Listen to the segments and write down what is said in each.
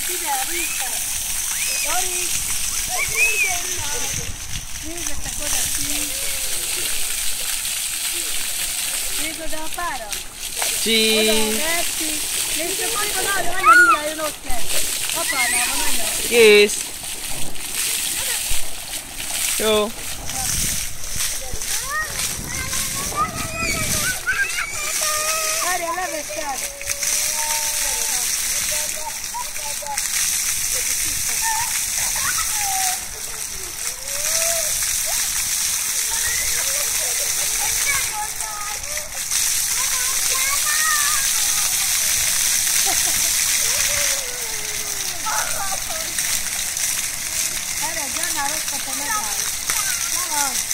ide a vízhez. Dori! Nézzetek oda ki! Nézd oda a pára! Csí! Oda a Merci! Nézd csak, hogy van anya mindjárt jön ott lesz! Apánál van anya! Kész! Jó! Várjál, leveszed! Erre, Gianna, rossz a megáll! Nem az!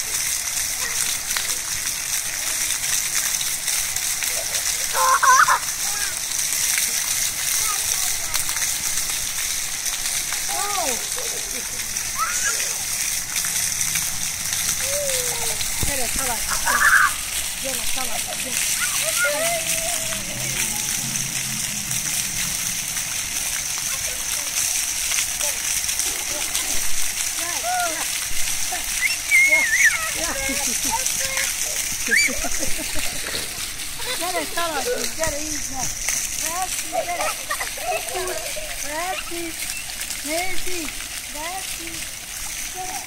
Gyere, szaladjunk, gyere! Gyere, szaladjunk, gyere! Gyere, szaladjunk, gyere, így meg! Merci, gyere! Merci! Nézd így! Merci! Gyere!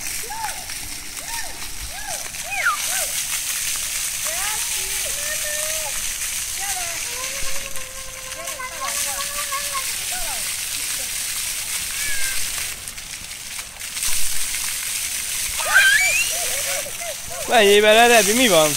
Menjél bele, Rebi, mi van?